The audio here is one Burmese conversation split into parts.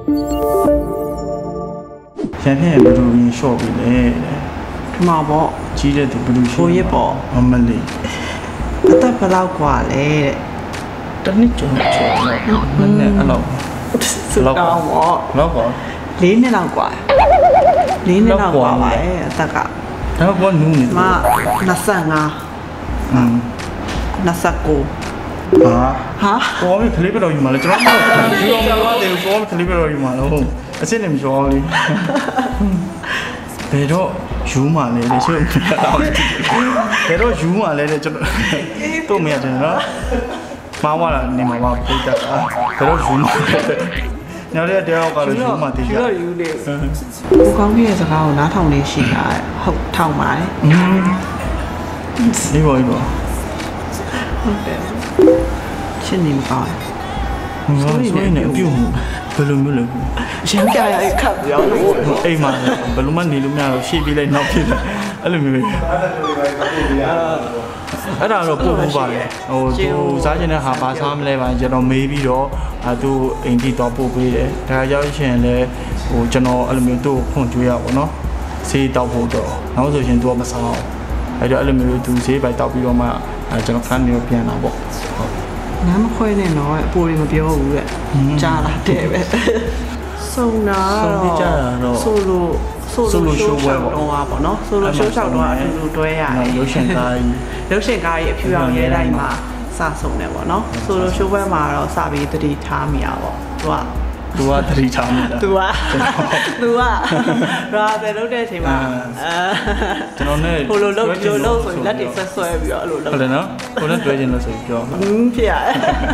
想骗不如你少回来。 嘛不， 记得都不如少。 我也不。 我们嘞。 但不老挂嘞。 但你真错了，那阿老。 老挂。 老挂。 2年老挂。2年老挂吧？大概。 老挂努呢？ 嘛，25。29。 啊？ 哈？ 我们克里边都有嘛了，就那么，就我们话的，我们克里边都有嘛了，哦，而且你们说的，别说有嘛嘞，就别说有嘛嘞，就都没有真的，妈妈了，你妈妈不得啊，别说有嘛嘞，你要这电话搞的有嘛的， 有的。我讲起这个我拿头联系来，好头买。 一个。 现在唔搞所以呢，表不လုံးမလို့想家也看不了路အိမ်မှာဘယ်လိုမှနေလို့မရတော့ရှေ့ပြေးလိုက်နောက်ပြေးလိုက်အဲ့လိုမျိုးအဲ့ဒါတော့ပို့ဖို့ပါလေဟိုသူစားချင်တဲ့ဟာဘာစားမလဲပါကျွန်တော်မေးပြီးတော့သူအိမ်ထိတော့ပို့ပေးတယ်ဒါကြောင့်ရှင်လည်းဟိုကျွန်တော်အဲ့လိုမျိုးသူ့ကိုခွန်ကြွေးရပါတော့ဆေးတောက်ဖို့တော့နောက်ဆိုရှင်သူကမစားအောင်အဲ့တော့အဲ့လိုမျိုးသူဆေးပိုက်တောက်ပြီးတော့မှကျွန်တော်ခန်းမျိုးပြန်လာပေါ့နားမခွဲနဲ့တော့အပေါ်တွေမပြောဘူးတဲ့ကြားလာတယ်ပဲစုံတာတော့ဆိုလိုရှိုးပွဲပေါ့တော့ပါနော်ဆိုလိုရှိုးချောက်တော့အတူတူတွဲရတယ်ရုပ်ရှင်ကားကြီးအဖြူရောင်ရဲတိုင်းမှာစဆုံတယ်ပေါ့နော်ဆိုလိုရှိုးပွဲမှာတော့စပြီးတတိထားမိရပေါ့သူကတတိထားမိတာသူကရာတယ်လုပ်တဲ့အချိန်မှာကျွန်တော်နဲ့ဟိုလိုလုပ်ဆိုရင်လက်တွေဆွဲပြီးတော့အဲ့လိုလုပ်ဟုတ်တယ်နော်ကိုနဲ့တွဲခြင်းလို့ဆိုပြီးပြောဖြစ်ရတယ်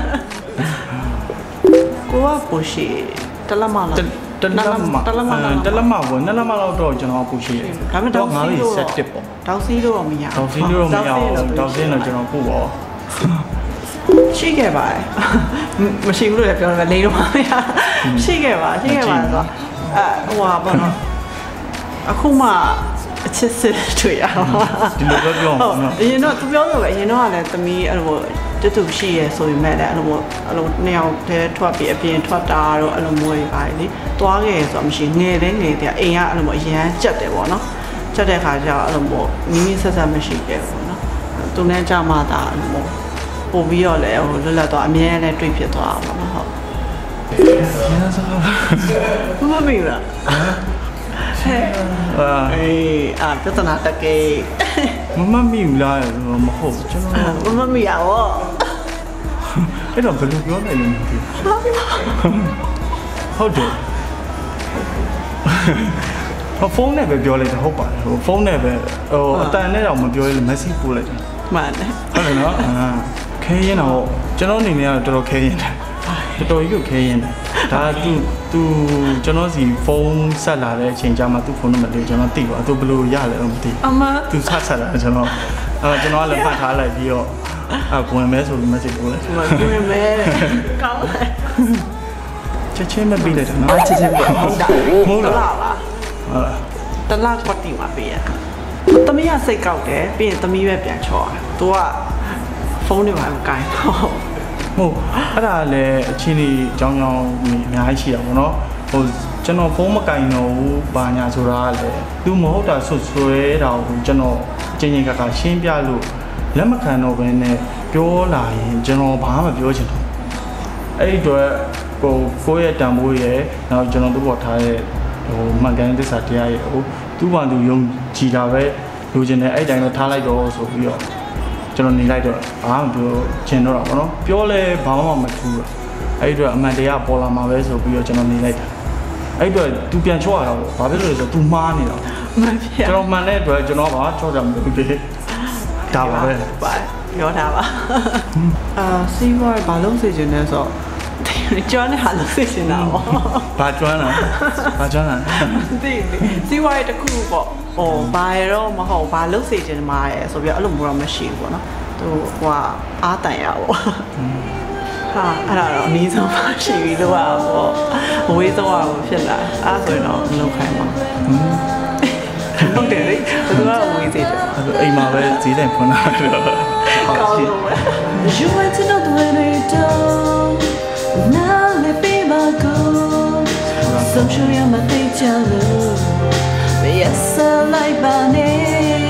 ကိုကပိုရှိတလက်မလားတလက်မပေါ့2လက်မလောက်တော့ကျွန်တော်ပူရှိတယ်ဒါပေမဲ့တော့ 9လေး7ပေါ့တောက်စီးလို့တော့မရတောက်စီးလို့မရအောင်တောက်စီးတော့ကျွန်တော်ပို့ပါရှိခဲ့ပါတယ်မရှိဘူးလို့လည်းပြောတယ်လေးတော့မရရှိခဲ့ပါဆိုတော့ဟိုပါပေါ့နော်အခုမှအချစ်စစ်တွေ့ရအောင်ဒီလိုပြောနော်အရင်တော့သူပြောလို့ပဲအရင်တော့ကလည်းသမီးအဲ့လိုတူရှိရဲဆိုပေမဲ့လည်းအဲ့လိုနှစ်ယောက်တည်းထွက်ပြီးအပြင်ထွက်တာတော့အဲ့လိုမျိုးတွေပါတယ်လေတွားခဲ့ဆိုတော့မရှိငယ်တဲ့အိမ်ကအဲ့လိုမျိုးအရန်ကြက်တယ်ပေါ့နော်ကြက်တဲ့ခါကျတော့အဲ့လိုမျိုးမိမိဆက်ဆက်မရှိခဲ့ဘူးပေါ့နော်သူနဲ့ကြမှာတာအဲ့လိုမျိုးပို့ပြီးတော့လည်းဟိုလွတ်လပ်တော့အမြဲတမ်းတွေ့ဖြစ်သွားတာပေါ့နော်ဟုတ်မမီလားပြဿနာတကယ်မမီဘူးလားမဟုတ်ကျွန်တော်မမီရရောအဲ့တော့ဘယ်လိုပြောနိုင်လဲမသိဟုတ်တယ်ဖုန်းနဲ့ပဲပြောလိုက်တာဟုတ်ပါတယ်ဟိုဖုန်းနဲ့ပဲဟိုအတန်နဲ့တော့မပြောရလို့ message ပို့လိုက်တယ်မှန်တယ်ဟုတ်တယ်နော်ခဲရင်တော့ကျွန်တော်အနေနဲ့ကတော့တော်တော်ခဲရင်တယ်တော်တော်ကြီးကိုခဲရင်တယ်ဒါသူကျွန်တော်စီဖုန်းဆက်လာတဲ့အချိန်ကျမှသူ့ဖုန်းနံပါတ်လေးကျွန်တော်သိပါသူဘယ်လိုရလဲတော့မသိသူဆက်လာကျွန်တော်ကျွန်တော်ကလည်းဖတ်ထားလိုက်ပြီးတော့ဝင်မဲဆိုပြီး message ပို့လိုက်ဝင်မဲကောင်းတယ်ချက်ချင်းမပြီးလိုက်တာနော်ချက်ချင်းပြီးဟုတ်တာဟုတ်လားတလားကွက်တီမှာပေးရသမီးကစိတ်ကောက်တယ်ပြီးရင်သမီးပဲပြန်ချောတာသူကဖုန်းတွေမှာမကိုင်းဟုတ်အဲ့ဒါလည်းအချင်းကြီးအကြောင်းအများကြီးရှိတာပေါ့နော်ဟိုကျွန်တော်ဖုန်းမကင်တော့ဘူးဘာညာဆိုတာကလည်းသူမဟုတ်တာဆွဲတာကိုကျွန်တော်ချင်းချင်းကရှင်းပြလို့လက်မခံတော့ဘဲနဲ့ပြောလာရင်ကျွန်တော်ဘာမှမပြောချင်တော့အဲ့ဒီတော့ကိုယ့်ရဲ့တန်ဖိုးရဲ့နောက်ကျွန်တော်တို့ပေါ်ထားတဲ့ဟိုမှန်ကန်တဲ့သစ္စာတရားရဲ့ဟိုသူ့ဘာသူယုံကြည်တာပဲလိုချင်တယ်အဲ့တိုင်းတော့ထားလိုက်တော့ဆိုပြီးတော့ကျွန်တော်နေလိုက်တော့ဘာမှပြောချင်တော့တာပေါ့နော်ပြောလဲဘာမှမထူးတော့အဲ့ဒီတော့အမှန်တရားပေါ်လာမှာပဲဆိုပြီးတော့ကျွန်တော်နေလိုက်တာအဲ့တော့ तू ပြန်ချော့ရတာပေါ့ဘာဖြစ်လို့လဲဆိုတော့ तू မှားနေတာမှန်ပြီကျွန်တော်မှန်တဲ့အတွက်ကျွန်တော်ကချော့ကြမလို့ဒီဒါပါပဲပြောတာပါစီးပွားရေးဘာလို့စေချင်လဲဆိုတော့ကျွမ်းတဲ့ဟာလို့သိချင်တာပေါ့ဘာကျွမ်းလားသိစီးပွားရေးတစ်ခုပေါ့ဟိုဘာရောမဟုတ်ဘာလို့စေချင်မှာရဲဆိုပြီးအဲ့လိုမျိုးတော့မရှိဘူးပေါ့နော်သူဟိုအားတန်ရပေါ့ဟာအဲ့ဒါတော့အနည်းဆုံးရှိပြီလို့ပါပေါ့အဝေးဆုံးအောင်ဖြစ်လာအဲ့ဆိုရင်တော့မလုပ်ခိုင်းပါဟုတ်တယ်လေဘယ်သူကအဝေးစေတယ်အိမ်မှာပဲဈေးတိုင်းဖွင့်လာတော့ကောင်းလို့ပဲ You want to know the way they do Now let be my good ဆုံးရှုံးရမသိကြလို့မရစလိုက်ပါနဲ့